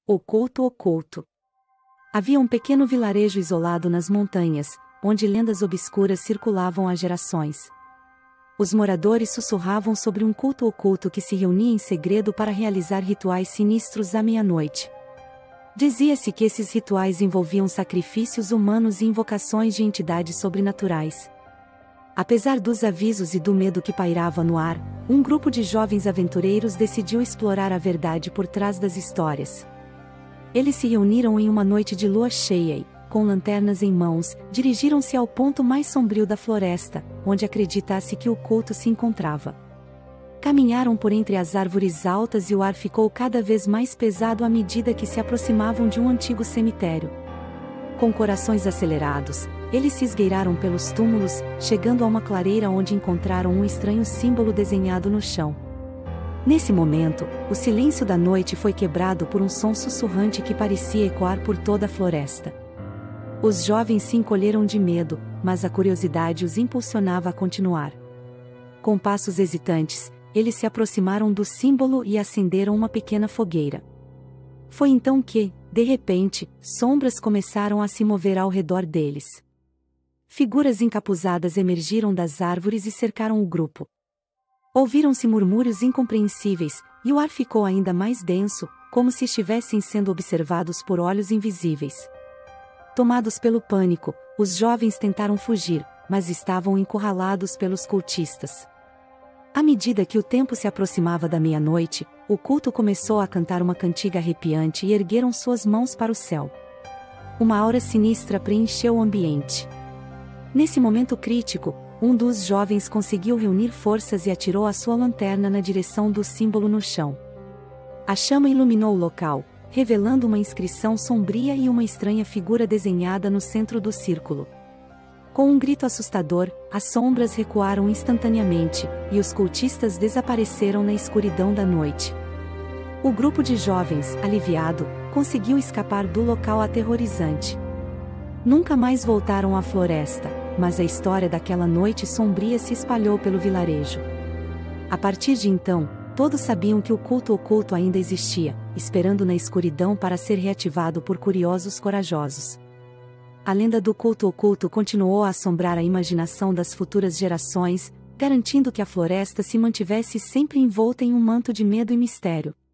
Oculto Oculto. Havia um pequeno vilarejo isolado nas montanhas, onde lendas obscuras circulavam há gerações. Os moradores sussurravam sobre um culto oculto que se reunia em segredo para realizar rituais sinistros à meia-noite. Dizia-se que esses rituais envolviam sacrifícios humanos e invocações de entidades sobrenaturais. Apesar dos avisos e do medo que pairava no ar, um grupo de jovens aventureiros decidiu explorar a verdade por trás das histórias. Eles se reuniram em uma noite de lua cheia e, com lanternas em mãos, dirigiram-se ao ponto mais sombrio da floresta, onde acredita-se que o culto se encontrava. Caminharam por entre as árvores altas e o ar ficou cada vez mais pesado à medida que se aproximavam de um antigo cemitério. Com corações acelerados, eles se esgueiraram pelos túmulos, chegando a uma clareira onde encontraram um estranho símbolo desenhado no chão. Nesse momento, o silêncio da noite foi quebrado por um som sussurrante que parecia ecoar por toda a floresta. Os jovens se encolheram de medo, mas a curiosidade os impulsionava a continuar. Com passos hesitantes, eles se aproximaram do símbolo e acenderam uma pequena fogueira. Foi então que, de repente, sombras começaram a se mover ao redor deles. Figuras encapuzadas emergiram das árvores e cercaram o grupo. Ouviram-se murmúrios incompreensíveis, e o ar ficou ainda mais denso, como se estivessem sendo observados por olhos invisíveis. Tomados pelo pânico, os jovens tentaram fugir, mas estavam encurralados pelos cultistas. À medida que o tempo se aproximava da meia-noite, o culto começou a cantar uma cantiga arrepiante e ergueram suas mãos para o céu. Uma aura sinistra preencheu o ambiente. Nesse momento crítico, um dos jovens conseguiu reunir forças e atirou a sua lanterna na direção do símbolo no chão. A chama iluminou o local, revelando uma inscrição sombria e uma estranha figura desenhada no centro do círculo. Com um grito assustador, as sombras recuaram instantaneamente, e os cultistas desapareceram na escuridão da noite. O grupo de jovens, aliviado, conseguiu escapar do local aterrorizante. Nunca mais voltaram à floresta, mas a história daquela noite sombria se espalhou pelo vilarejo. A partir de então, todos sabiam que o culto oculto ainda existia, esperando na escuridão para ser reativado por curiosos corajosos. A lenda do culto oculto continuou a assombrar a imaginação das futuras gerações, garantindo que a floresta se mantivesse sempre envolta em um manto de medo e mistério.